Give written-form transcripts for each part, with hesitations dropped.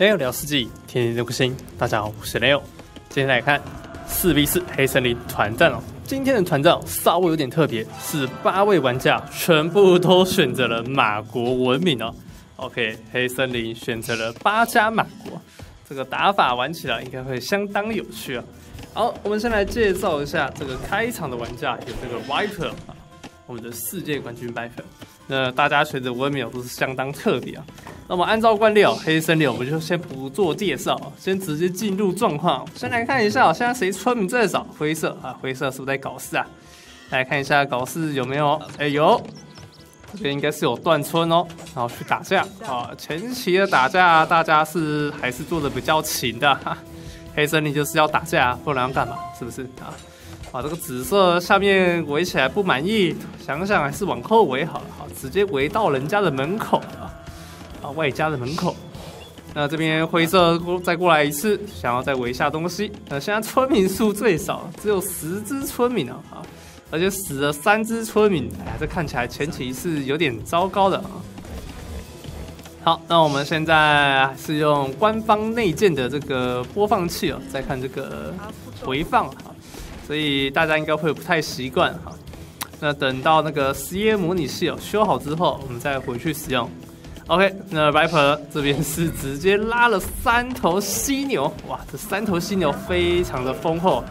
Leo 聊世纪，天天都更新。大家好，我是 Leo。今天来看4v4黑森林团战哦。今天的团战稍微有点特别，是8位玩家全部都选择了马国文明哦。OK， 黑森林选择了8加马国，这个打法玩起来应该会相当有趣啊。好，我们先来介绍一下这个开场的玩家，有这个 Viper 啊，我们的世界冠军 Viper。那大家选择文明都是相当特别啊。那么按照惯例黑森林我们就先不做介绍，先直接进入状况。先来看一下现在谁村民最少？灰色啊，灰色是不是在搞事啊？来看一下搞事有没有？有，这边应该是有断村哦，然后去打架啊。前期的打架大家还是做的比较勤的，黑森林就是要打架，不然要干嘛？是不是啊？这个紫色下面围起来不满意，想想还是往后围好了，直接围到人家的门口外家的门口。那这边灰色再过来一次，想要再围下东西。现在村民数最少，只有10只村民啊，而且死了3只村民，这看起来前期是有点糟糕的啊。好，那我们现在是用官方内建的这个播放器再看这个回放所以大家应该会不太习惯哈。那等到那个CA 模拟器修好之后，我们再回去使用。OK， 那 Viper 这边是直接拉了3头犀牛，哇，这3头犀牛非常的丰厚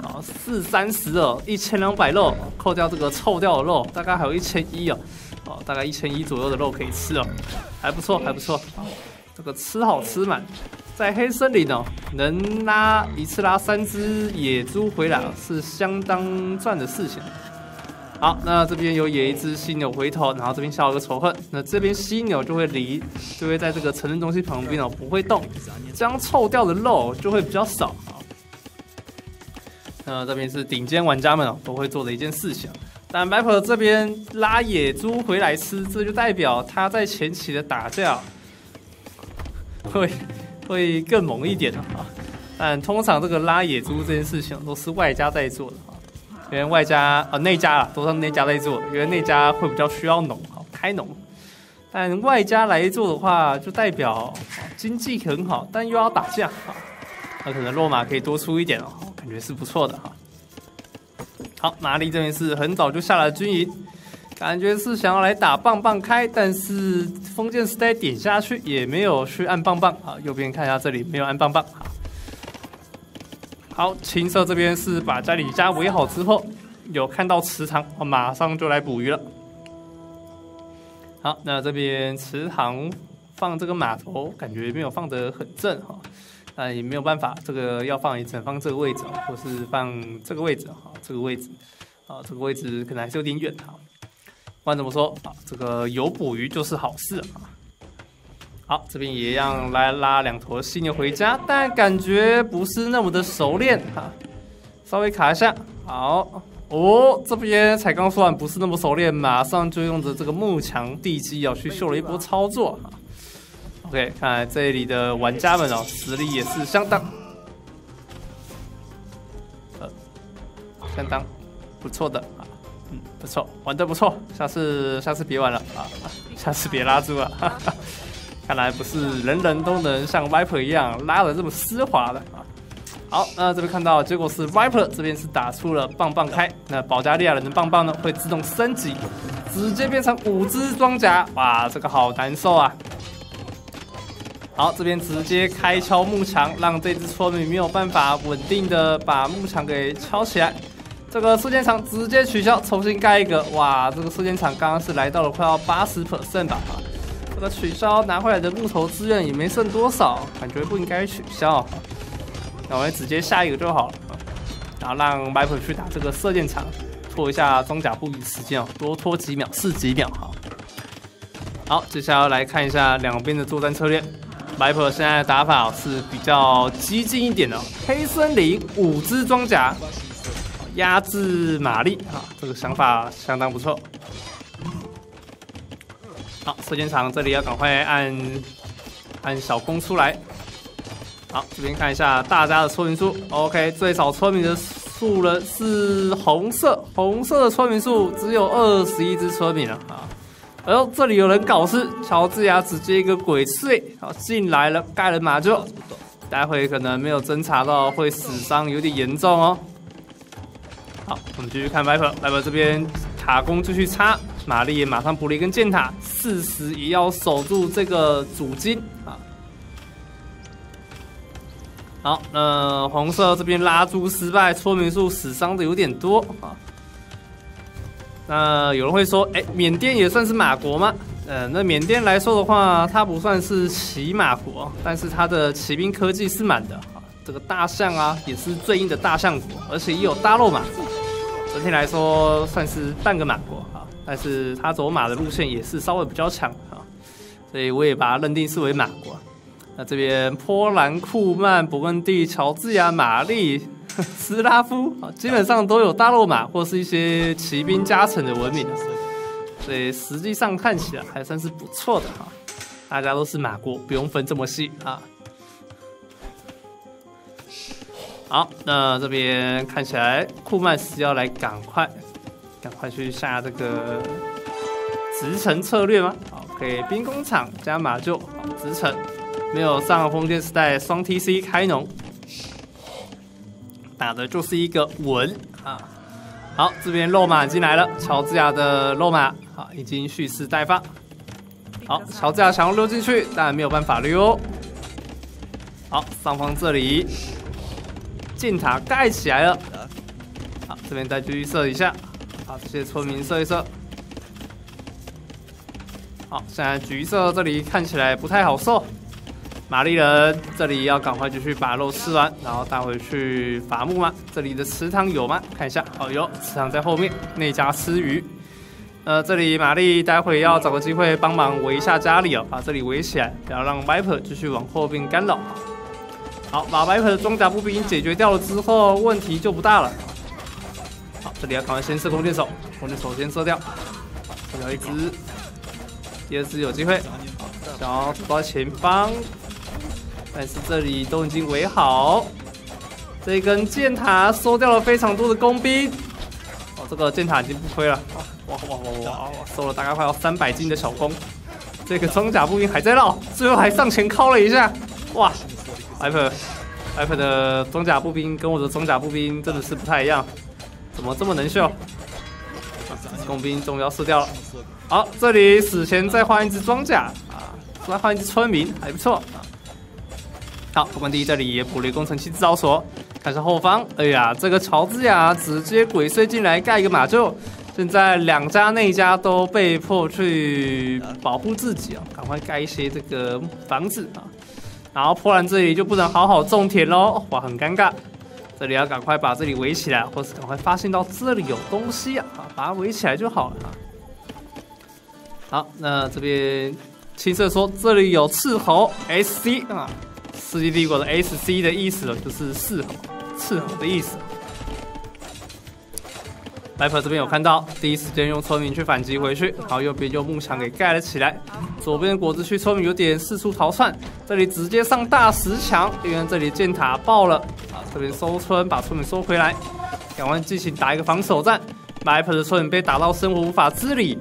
，4、30 1200肉，扣掉这个臭掉的肉，大概还有1100大概1100左右的肉可以吃还不错，还不错。这个吃好吃满。在黑森林能一次拉3只野猪回来是相当赚的事情。好，那这边有野一只犀牛回头，然后这边下了个仇恨，那这边犀牛就会在这个城镇中心旁边不会动，这样臭掉的肉就会比较少。那这边是顶尖玩家们都会做的一件事情。但 Viper 这边拉野猪回来吃，这就代表他在前期的打架会更猛一点但通常这个拉野猪这件事情都是外家在做的因为外家内家啦，都是内家在做的，因为内家会比较需要农开农，但外家来做的话，就代表经济很好，但又要打架那可能肉马可以多出一点感觉是不错的好，玛丽这边是很早就下了军营。感觉是想要来打棒棒开，但是封建时代点下去也没有去按棒棒右边看一下这里没有按棒棒好，青色这边是把家里家围好之后，有看到池塘，马上就来捕鱼了。好，那这边池塘放这个码头，感觉没有放得很正但也没有办法，这个要放也只能放这个位置或是放这个位置这个位置这个位置可能还是有点远不管怎么说这个有捕鱼就是好事好，这边也一样来拉2头犀牛回家，但感觉不是那么的熟练稍微卡一下。好这边才刚说完不是那么熟练，马上就用着这个幕墙地基去秀了一波操作OK， 看来这里的玩家们实力也是相当不错的不错，玩得不错，下次别玩了下次别拉猪了看来不是人人都能像 Viper 一样拉得这么丝滑的好，那这边看到结果是 Viper 这边是打出了棒棒开，那保加利亚人的棒棒呢会自动升级，直接变成5只装甲，哇，这个好难受好，这边直接开敲幕墙，让这只村民没有办法稳定的把幕墙给敲起来。这个射箭场直接取消，重新盖一个。哇，这个射箭场刚刚是来到了快要80% 吧这个取消拿回来的木头资源也没剩多少，感觉不应该取消那我们直接下一个就好了然后让 Viper 去打这个射箭场，拖一下装甲布时间多拖几秒，4几秒好，接下来来看一下两边的作战策略。Viper 现在的打法是比较激进一点的黑森林5只装甲压制玛丽这个想法相当不错。好，射箭场这里要赶快按小弓出来。好，这边看一下大家的村民数 ，OK， 最少村民的数人是红色的村民数只有21只村民了哎呦，这里有人搞事，乔治亚直接一个鬼祟，好进来了，盖了马厩，待会可能没有侦查到，会死伤有点严重哦。好，我们继续看 Viper 这边塔攻继续插，玛丽也马上补了一根箭塔，40也要守住这个主金啊。好，那红色这边拉猪失败，村民数死伤的有点多啊。那有人会说，缅甸也算是马国吗？那缅甸来说的话，它不算是骑马国，但是它的骑兵科技是满的啊。这个大象啊，也是最硬的大象国，而且也有大肉马。整体来说算是半个马国啊，但是它走马的路线也是稍微比较强啊，所以我也把它认定是为马国。那这边波兰、库曼、勃艮第、乔治亚、玛丽、斯拉夫啊，基本上都有大肉马或是一些骑兵加成的文明啊，所以实际上看起来还算是不错的哈。大家都是马国，不用分这么细啊。好，那这边看起来库曼是要来赶快去下这个直城策略吗？好，可以兵工厂加马厩，好直城没有上封建时代双 TC 开农，打的就是一个稳啊。好，这边肉马进来了，乔治亚的肉马好已经蓄势待发。好，乔治亚想要溜进去，但没有办法溜。好，上方这里。箭塔盖起来了，好，这边再继续射一下，好，这些村民射一射，好，现在橘色这里看起来不太好受，玛丽人这里要赶快继续把肉吃完，然后带回去伐木吗？这里的池塘有吗？看一下，哦有，池塘在后面，内家吃鱼。这里玛丽待会要找个机会帮忙围一下家里哦，把这里围起来，不要让 Viper 继续往后边干扰。好，把 Viper 的装甲步兵解决掉了之后，问题就不大了。好，这里要赶快先射弓箭手，弓箭手先射掉。射掉一只，第二只有机会，想要走到前方，但是这里都已经围好。这一根箭塔收掉了非常多的工兵。哦，这个箭塔已经不亏了。哇，收了大概快要300斤的小弓。这个装甲步兵还在绕，最后还上前敲了一下。哇！Viper 的装甲步兵跟我的装甲步兵真的是不太一样，怎么这么能秀？工兵终于要射掉了。好，这里死前再换一只装甲啊，再换一只村民，还不错啊。好，勃艮第这里也补了工程器制造所，看一下后方，哎呀，这个乔治亚直接鬼祟进来盖一个马厩，现在2家内家都被迫去保护自己啊，赶快盖一些这个房子啊。然后波兰这里就不能好好种田喽，哇，很尴尬。这里要赶快把这里围起来，或是赶快发现到这里有东西啊，把它围起来就好了啊。好，那这边青色说这里有斥候 SC 啊，世纪帝国的 SC 的意思就是斥候的意思。Viper 这边有看到，第一时间用村民去反击回去，然后右边用木墙给盖了起来。左边果子区村民有点四处逃窜，这里直接上大石墙，因为这里箭塔爆了啊！这边收村，把村民收回来，赶快进行打一个防守战。Viper 的村民被打到生活无法自理。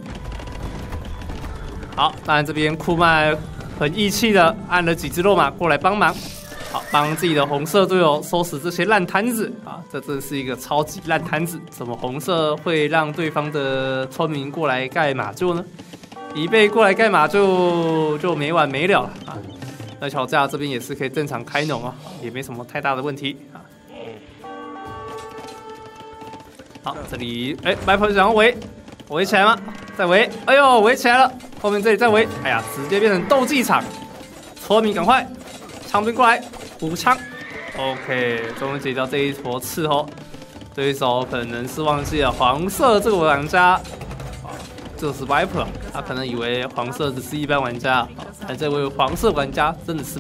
好，当然这边库曼很义气的按了几只肉马过来帮忙。好，帮自己的红色队友收拾这些烂摊子啊！这真是一个超级烂摊子，怎么红色会让对方的村民过来盖马厩呢？一被过来盖马就没完没了了啊！那乔治亚这边也是可以正常开农啊，也没什么太大的问题啊。好，这里Viper想要围起来吗？再围，哎呦，围起来了！后面这里再围，哎呀，直接变成斗技场，村民赶快，枪兵过来！补枪 ，OK， 终于解掉这一坨斥候。对手可能是忘记了黄色这个玩家，就是 Viper， 他可能以为黄色只是一般玩家，但这位黄色玩家真的是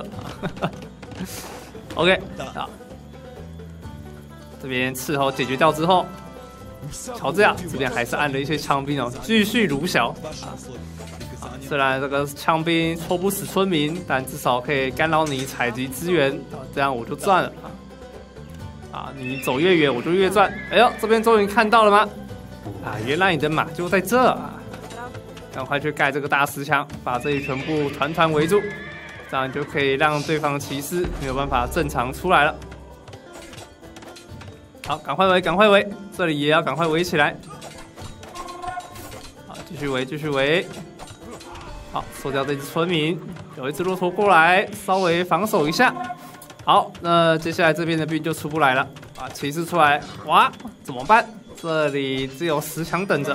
Viper。OK， 好，这边斥候解决掉之后，乔治亚这边还是按了一些枪兵哦，继续如小。虽然这个枪兵戳不死村民，但至少可以干扰你采集资源，这样我就赚了啊！你走越远我就越赚。哎呦，这边终于看到了吗？啊，原来你的马就在这啊！ 赶快去盖这个大石墙，把这里全部团团围住，这样就可以让对方骑士没有办法正常出来了。好，赶快围，赶快围，这里也要赶快围起来。好，继续围，继续围。好，收掉这只村民，有一只骆驼过来，稍微防守一下。好，那接下来这边的兵就出不来了。啊，骑士出来，哇，怎么办？这里只有石墙等着。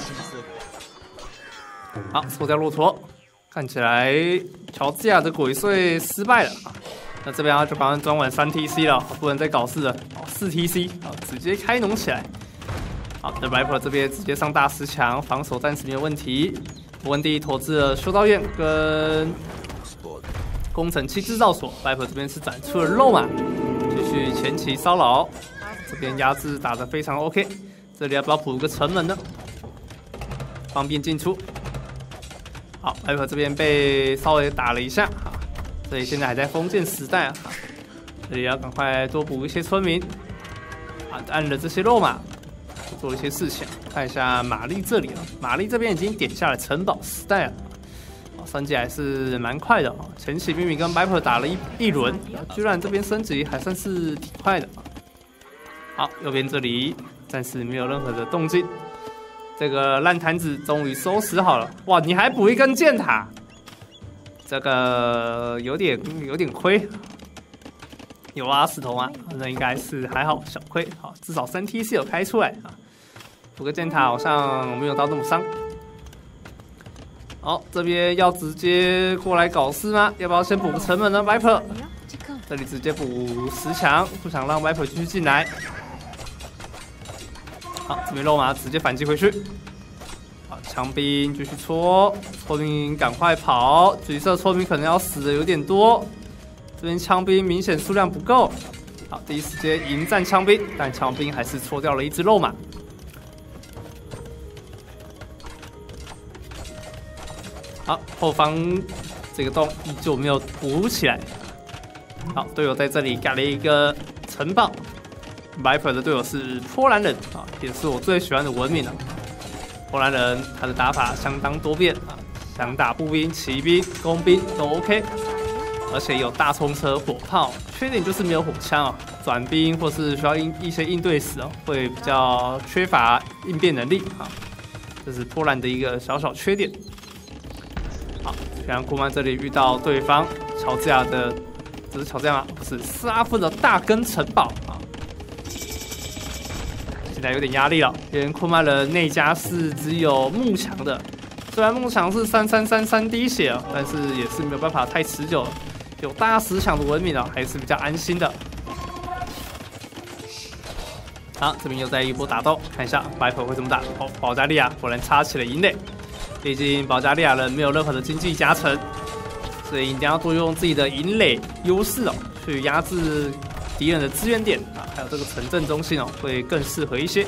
好，收掉骆驼，看起来乔治亚的鬼祟失败了。那这边就赶快装完3TC 了，不能再搞事了。4TC， 好，直接开农起来。好，那 Viper 这边直接上大石墙，防守暂时没有问题。温蒂投资了修道院跟工程器制造所 ，Viper 这边是展出了肉马，继续前期骚扰。这边压制打得非常 OK， 这里要不要补个城门呢？方便进出。好 ，Viper 这边被稍微打了一下啊，这里现在还在封建时代啊，这里要赶快多补一些村民啊，按了这些肉马。做一些事情，看一下玛丽这里啊，玛丽这边已经点下了城堡时代了，升级还是蛮快的啊。前期秘密跟 Viper 打了一轮，居然这边升级还算是挺快的。好，右边这里暂时没有任何的动静，这个烂摊子终于收拾好了。哇，你还补一根箭塔，这个有点亏。有啊，石头吗？那应该是还好，小亏。好，至少3TC有开出来啊。补个箭塔好像没有到那么伤。好，这边要直接过来搞事吗？要不要先补个城门呢 ？Viper， 这里直接补石墙，不想让 Viper 继续进来。好，这边肉马直接反击回去。好，枪兵继续戳，村民赶快跑，橘色村民可能要死的有点多。这边枪兵明显数量不够，好，第一时间迎战枪兵，但枪兵还是戳掉了一只肉马。好，后方这个洞依旧没有补起来。好，队友在这里盖了一个城堡。Viper 的队友是波兰人啊，也是我最喜欢的文明了。波兰人他的打法相当多变啊，想打步兵、骑兵、工兵都 OK。而且有大冲车、火炮，缺点就是没有火枪哦。转兵或是需要一些应对时哦，会比较缺乏应变能力啊，这是波兰的一个小小缺点。好，然后库曼这里遇到对方乔治亚的，这是乔治亚吗？不是，斯拉夫的大根城堡啊。现在有点压力了，因为库曼的内家是只有木墙的，虽然木墙是3333滴血哦，但是也是没有办法太持久了。有大石墙的文明啊，还是比较安心的。好，这边又在一波打斗，看一下 Viper 会怎么打。哦，保加利亚果然插起了营垒，毕竟保加利亚人没有任何的经济加成，所以一定要多用自己的营垒优势哦，去压制敌人的资源点啊，还有这个城镇中心哦，会更适合一些。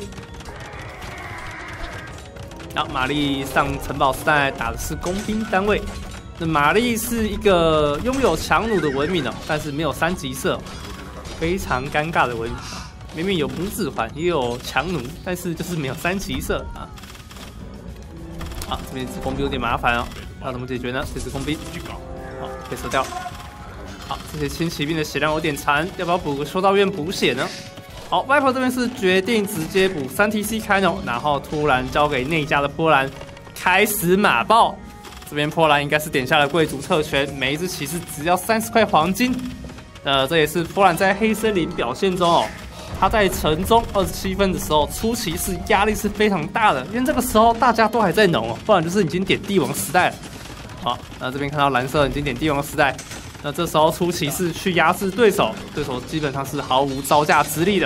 好，玛丽上城堡时代打的是工兵单位。那玛丽是一个拥有强弩的文明哦，但是没有3级色，非常尴尬的文明。明明有拇指环，也有强弩，但是就是没有3级色啊。好，这边这工兵有点麻烦哦，要怎么解决呢？这只工兵，好，被射掉。好，这些轻骑兵的血量有点残，要不要补个修道院补血呢？好 ，Viper 这边是决定直接补3TC 开农，然后突然交给内家的波兰开始马爆。这边波兰应该是点下了贵族特权，每一只骑士只要30块黄金。这也是波兰在黑森林表现中哦，他在城中27分的时候出骑士压力是非常大的，因为这个时候大家都还在农哦，不然就是已经点帝王时代了。好，那这边看到蓝色已经点帝王时代，那这时候出骑士去压制对手，对手基本上是毫无招架之力的。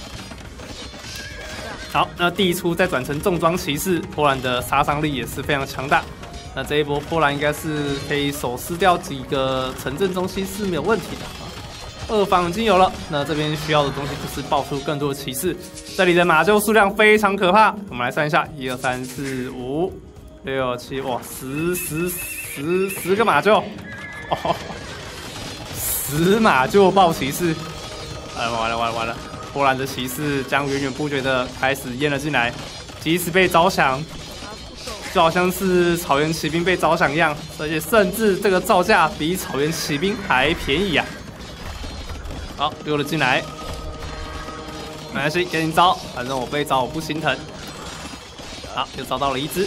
好，那第一出再转成重装骑士，波兰的杀伤力也是非常强大。那这一波波兰应该是可以手撕掉几个城镇中心是没有问题的。2方已经有了，那这边需要的东西就是爆出更多的骑士。这里的马厩数量非常可怕，我们来算一下，1、2、3、4、5、6、7，哇，10个马厩，哦，10马厩爆骑士，完了！波兰的骑士将源源不绝的开始淹了进来，即使被招降， 就好像是草原骑兵被招降一样，而且甚至这个造价比草原骑兵还便宜啊！好，溜了进来，没关系，给你招，反正我被招我不心疼。好，又招到了一只。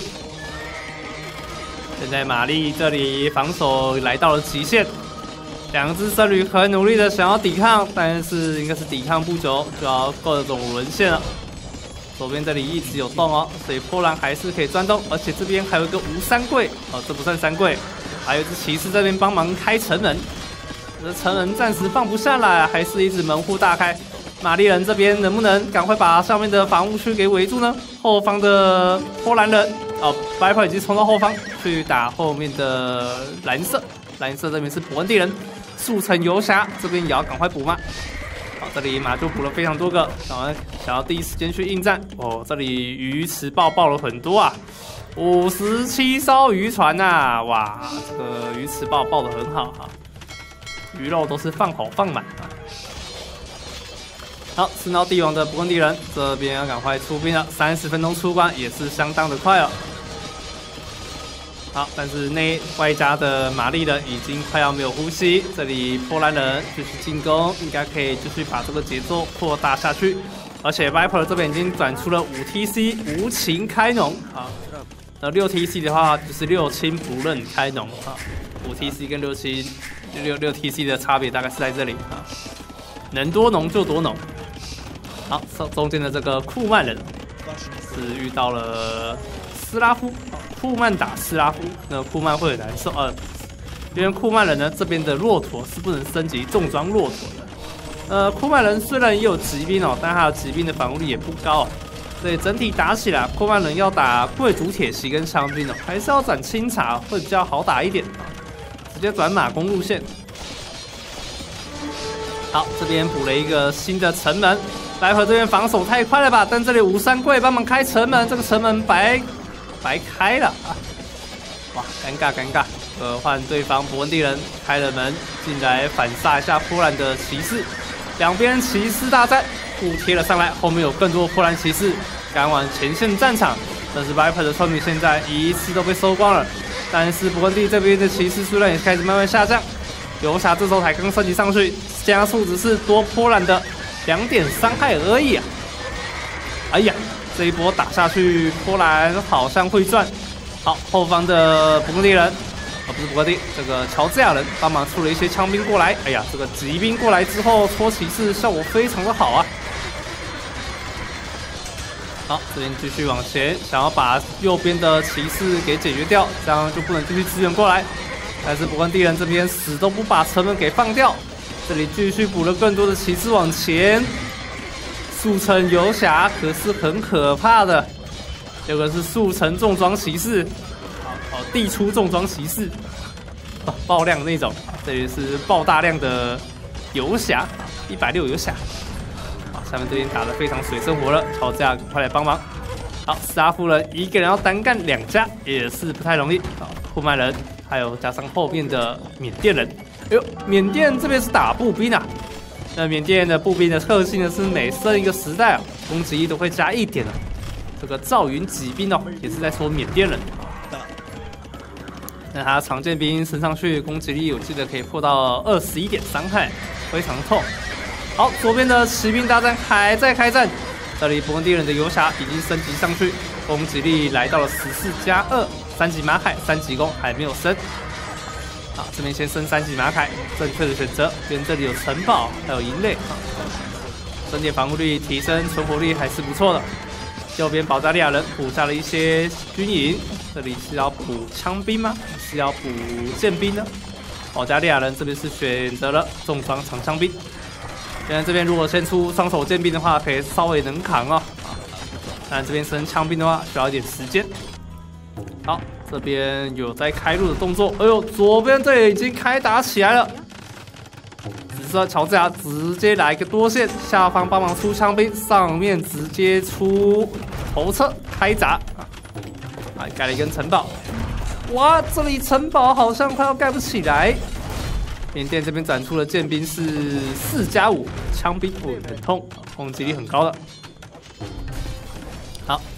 现在玛丽这里防守来到了极限，两只僧侣很努力的想要抵抗，但是应该是抵抗不久就要各种沦陷了。左边这里一直有洞哦，所以波兰还是可以钻洞，而且这边还有一个无三柜哦，这不算三柜，还有一只骑士这边帮忙开城门。这城门暂时放不下来，还是一直门户大开。玛丽人这边能不能赶快把上面的防务区给围住呢？后方的波兰人哦，白袍已经冲到后方去打后面的蓝色，蓝色这边是勃艮第人，速成游侠这边也要赶快补嘛。好，这里马就补了非常多个，想要第一时间去应战哦。这里鱼池爆了很多啊，57艘渔船呐、哇，这个鱼池爆得很好哈。鱼肉都是放好放满啊！好，4闹帝王的勃艮第人这边要赶快出兵了，30分钟出关也是相当的快哦。好，但是外加的玛丽人已经快要没有呼吸，这里波兰人继续进攻，应该可以继续把这个节奏扩大下去。而且 Viper 这边已经转出了5TC 无情开农啊，那6TC 的话就是六亲不认开农啊，5TC 跟6TC 的差别大概是在这里啊，能多农就多农。好，中间的这个库曼人是遇到了斯拉夫，库曼打斯拉夫，那库曼会很难受因为库曼人呢这边的骆驼是不能升级重装骆驼的。库曼人虽然也有骑兵哦，但他的骑兵的防御力也不高哦，所以整体打起来，库曼人要打贵族铁骑跟伤兵哦，还是要转清查会比较好打一点啊，直接转马弓路线。好，这边补了一个新的城门，白河这边防守太快了吧？但这里53贵帮忙开城门，这个城门白开了啊！哇，尴尬！换对方勃艮第人开了门进来反杀一下波兰的骑士，两边骑士大战，互贴了上来，后面有更多波兰骑士赶往前线战场，但是 Viper 的村民现在一次都被收光了。但是勃艮第这边的骑士数量也开始慢慢下降，游侠这时候才刚升级上去，加速只是多波兰的2点伤害而已啊！哎呀，这一波打下去，波兰好像会赚。好，后方的勃艮第人，不是勃艮第，这个乔治亚人帮忙出了一些枪兵过来。哎呀，这个骑兵过来之后戳骑士效果非常的好啊！好，这边继续往前，想要把右边的骑士给解决掉，这样就不能继续支援过来。但是勃艮第人这边死都不把城门给放掉，这里继续补了更多的骑士往前。速成游侠可是很可怕的，这个是速成重装骑士，地出重装骑士，爆量那种。这里是爆大量的游侠，160游侠。好，下面这边打得非常水深火热，乔治亚快来帮忙。好，斯拉夫人一个人要单干2家也是不太容易。好，库曼人还有加上后面的缅甸人，哎呦，缅甸这边是打步兵啊。那缅甸的步兵的特性呢是每升一个时代攻击力都会加1点啊。这个赵云骑兵哦，也是在说缅甸人。那他常见兵升上去攻击力，我记得可以破到21点伤害，非常痛。好，左边的骑兵大战还在开战，这里勃艮第人的游侠已经升级上去，攻击力来到了14+2，3级马铠3级弓还没有升。好，这边先升3级马铠，正确的选择。边这里有城堡，还有营垒，整体防护力提升，存活率还是不错的。右边保加利亚人补下了一些军营，这里是要补枪兵吗？是要补剑兵呢？保加利亚人这边是选择了重装长枪兵。现在这边如果先出双手剑兵的话，可以稍微能扛哦。但这边升枪兵的话，需要一点时间。好，这边有在开路的动作。哎呦，左边这里已经开打起来了。只是乔治亚直接来一个多线，下方帮忙出枪兵，上面直接出头车开闸。盖了一根城堡。哇，这里城堡好像快要盖不起来。缅甸这边展出的剑兵是4+5，枪兵很痛，攻击力很高的。好，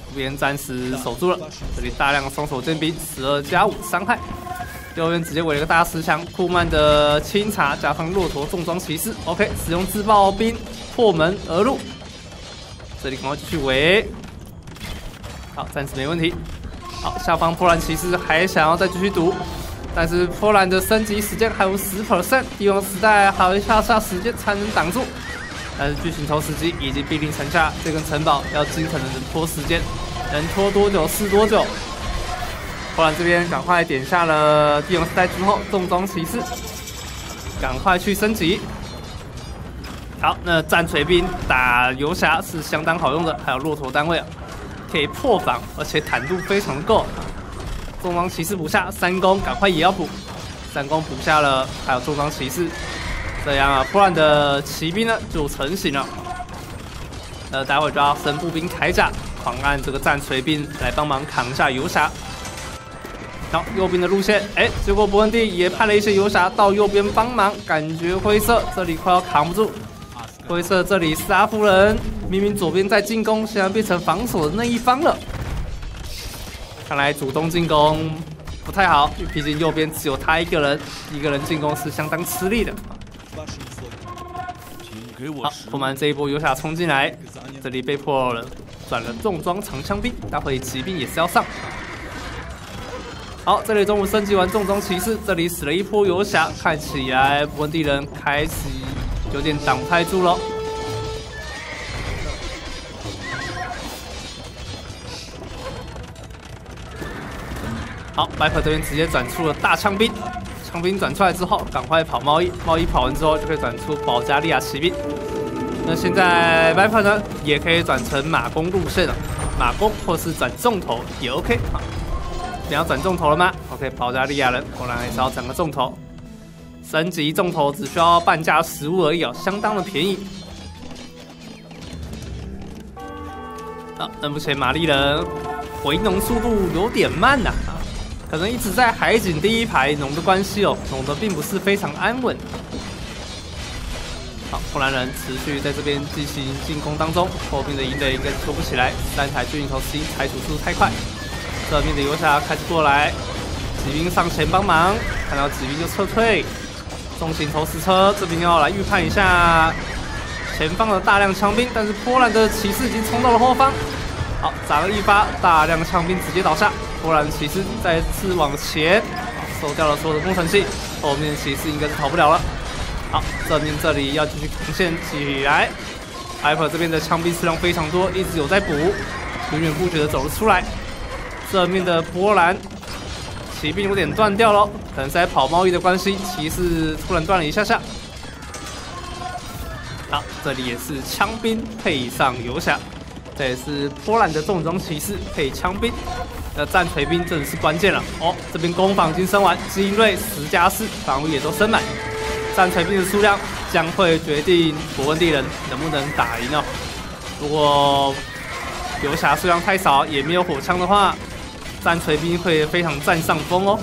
左边暂时守住了，这里大量的双手剑兵，12+5伤害。右边直接围了一个大石墙，库曼的清茶加上骆驼重装骑士 ，OK， 使用自爆兵破门而入。这里赶快继续围，好，暂时没问题。好，下方波兰骑士还想要再继续赌，但是波兰的升级时间还有10%，帝王时代还有一下时间才能挡住。但是巨型投石机已经兵临城下，这根城堡要尽可能的拖时间，能拖多久是多久。波兰这边赶快点下了帝王时代之后重装骑士，赶快去升级。好，那战锤兵打游侠是相当好用的，还有骆驼单位啊，可以破防，而且坦度非常的够。重装骑士补下，3攻赶快也要补，3攻补下了，还有重装骑士，这样啊，波兰的骑兵呢就成型了。待会就要升步兵铠甲，狂按这个战锤兵来帮忙扛下游侠。好，右边的路线，结果伯恩第也派了一些游侠到右边帮忙，感觉灰色这里快要扛不住。灰色这里斯拉夫人明明左边在进攻，现在变成防守的那一方了。看来主动进攻不太好，毕竟右边只有他一个人进攻是相当吃力的。好，后面这一波游侠冲进来，这里被迫了转了重装长枪兵，待会骑兵也是要上。好，这里中午升级完重装骑士，这里死了一波游侠，看起来伯恩第人开始有点挡不太住了。好，Viper这边直接转出了大枪兵，枪兵转出来之后，赶快跑贸易，贸易跑完之后就可以转出保加利亚骑兵。那现在 Viper 呢，也可以转成马弓路线了，马弓或是转重头也 OK 啊。你要转重头了吗 ？OK， 保加利亚人果然还是要转个重头。升级重头只需要半价食物而已哦，相当的便宜。好，那目前玛丽人回农速度有点慢呐，可能一直在海景第一排农的关系哦，农的并不是非常安稳。好，波兰人持续在这边进行进攻当中，后面的营垒应该拖不起来，3台巨型投石机拆除速度太快。这面的游侠开始过来，骑兵上前帮忙，看到骑兵就撤退。重型投石车这边要来预判一下前方的大量枪兵，但是波兰的骑士已经冲到了后方。好，砸了一发，大量枪兵直接倒下。波兰骑士再次往前，收掉了所有的工程器，后面骑士应该是逃不了了。好，正面这里要继续扛线起来。Viper 这边的枪兵数量非常多，一直有在补，源源不绝的走了出来。正面的波兰骑兵有点断掉了，可能是在跑贸易的关系，骑士突然断了一下下。好，这里也是枪兵配上游侠，这也是波兰的重装骑士配枪兵。那战锤兵真的是关键了哦！这边攻防已经升完，精锐10+4，防御也都升满。战锤兵的数量将会决定伯恩第人能不能打赢哦。如果游侠数量太少，也没有火枪的话，战锤兵会非常占上风哦。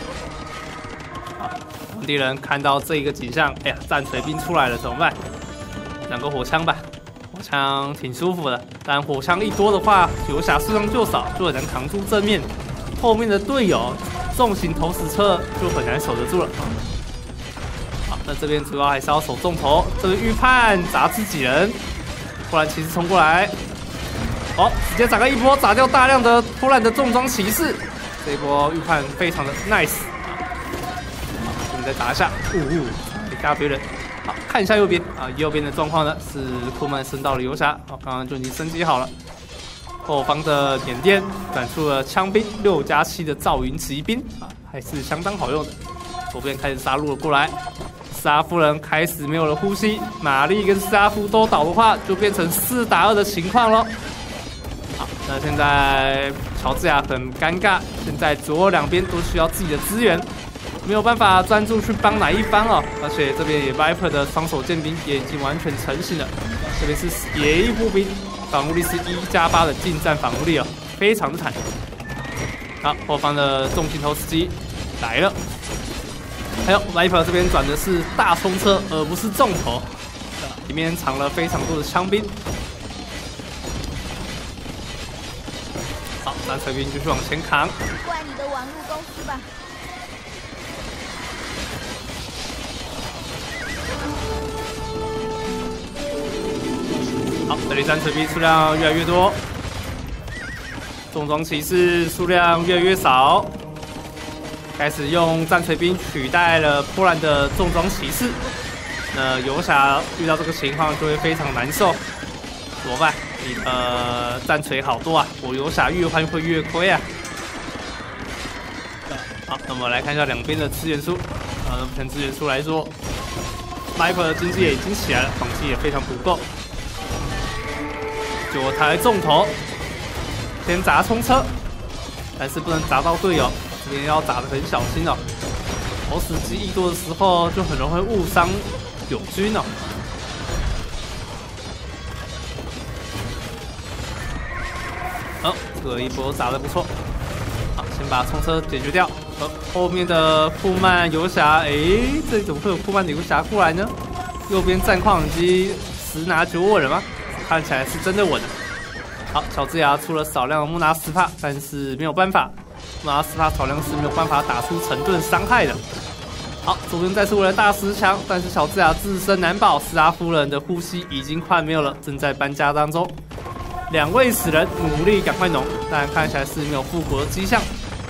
伯恩第人看到这一个景象，哎呀，战锤兵出来了，怎么办？两个火枪吧，火枪挺舒服的，但火枪一多的话，游侠数量就少，就很难扛住正面。后面的队友重型投石车就很难守得住了。好，那这边主要还是要守重头，这个预判砸自己人，波兰骑士冲过来，好，直接展开一波，砸掉大量的波兰的重装骑士，这一波预判非常的 nice。好，我们再打一下，一大堆人。好，看一下右边啊，右边的状况呢是库曼升到了游侠，好，刚刚就已经升级好了。后方的缅甸转出了枪兵6+7的赵云骑兵啊，还是相当好用的。左边开始杀戮了过来，斯拉夫人开始没有了呼吸，玛丽跟斯拉夫都倒的话，就变成4打2的情况了。好，那现在乔治亚很尴尬，现在左右两边都需要自己的资源。没有办法专注去帮哪一方哦，而且这边也 Viper 的双手剑兵也已经完全成型了。这边是野翼步兵，防护力是1+8的近战防护力哦，非常的惨。好，后方的重型投石机来了，还有 Viper 这边转的是大冲车，而不是重头，里面藏了非常多的枪兵。 战锤兵继续往前扛。 怪你的网络公司吧。 好，这里战锤兵数量越来越多，重装骑士数量越来越少，开始用战锤兵取代了波兰的重装骑士。游侠遇到这个情况就会非常难受，怎么办？你的战锤好多啊，我游侠越换会越亏啊。好，那么来看一下两边的资源数。目前资源数来说 ，Viper 的经济也已经起来了，防击也非常不够。9台重头，先砸冲车，但是不能砸到队友，这边要砸得很小心哦。投石机一多的时候，就很容易误伤友军哦。这个一波砸得不错。好，先把冲车解决掉。后面的库曼游侠，这里怎么会有库曼的游侠过来呢？右边战况已经10拿9稳了吗？看起来是真的稳了。好，小智牙出了少量的木纳斯帕，但是没有办法，木纳斯帕少量是没有办法打出成吨伤害的。好，左边再出了大石墙，但是小智牙自身难保，斯拉夫人的呼吸已经快没有了，正在搬家当中。2位死人，努力赶快农，但看起来是没有复活的迹象。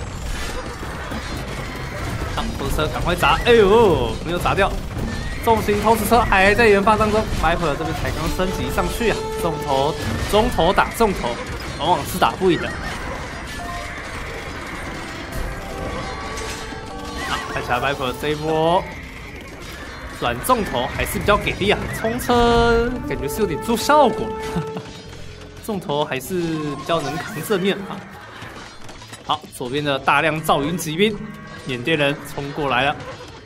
好，投石车赶快砸，哎呦，没有砸掉。重型投石车还在研发当中 ，Viper 这边才刚升级上去啊，中头打重头，往往是打不赢的。好，看起来 Viper 这一波转重头还是比较给力啊，冲车感觉是有点做效果。重头还是比较能扛正面啊。好，左边的大量赵云骑兵，缅甸人冲过来了。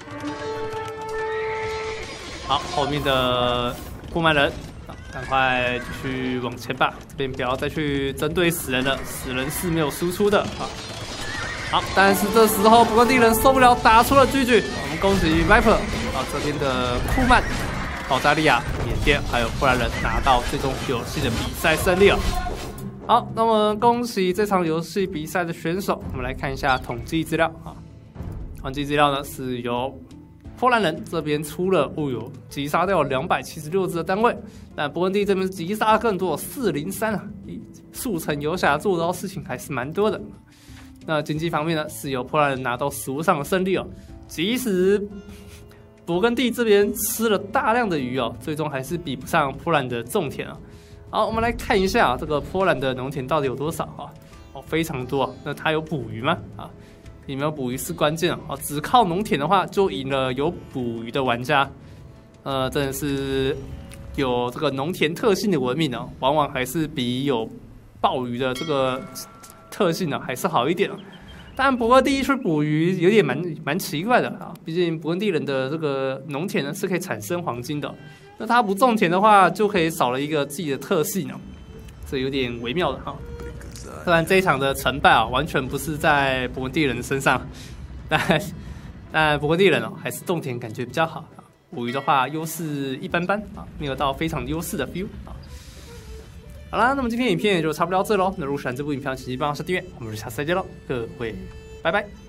好，后面的库曼人，赶快继续往前吧。这边不要再去针对死人了，死人是没有输出的啊。好，但是这时候勃艮第人受不了，打出了巨举。我们恭喜 Viper 啊，这边的库曼、保加利亚、缅甸还有波兰人拿到最终游戏的比赛胜利了。好，那么恭喜这场游戏比赛的选手。我们来看一下统计资料啊。统计资料呢是由波兰人这边出了击杀掉276只的单位，但勃艮第这边击杀更多403啊，速成游侠做到事情还是蛮多的。那经济方面呢，是由波兰人拿到实物上的胜利哦。即使勃艮第这边吃了大量的鱼哦，最终还是比不上波兰的种田啊。好，我们来看一下这个波兰的农田到底有多少啊？非常多。那它有捕鱼吗？有没有捕鱼是关键啊！只靠农田的话，就赢了有捕鱼的玩家。真的是有这个农田特性的文明呢，往往还是比有鲍鱼的这个特性呢还是好一点。但勃艮第去捕鱼有点蛮奇怪的啊，毕竟勃艮第人的这个农田呢是可以产生黄金的，那他不种田的话，就可以少了一个自己的特性哦，这有点微妙的哈。虽然这一场的成败啊，完全不是在勃艮第人身上，但勃艮第人哦还是种田感觉比较好啊。捕鱼的话优势一般般啊，没有到非常优势的 feel 啊。好啦，那么今天影片也就差不多到这喽。那如果喜欢这部影片，请记得帮我订阅，我们下次再见喽，各位，拜拜。